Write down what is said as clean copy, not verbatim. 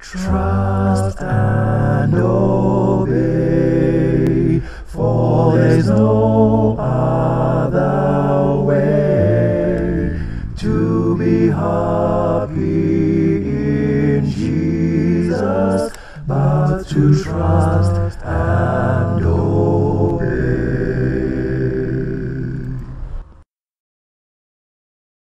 Trust and obey, for there's no other way to be happy in Jesus but to trust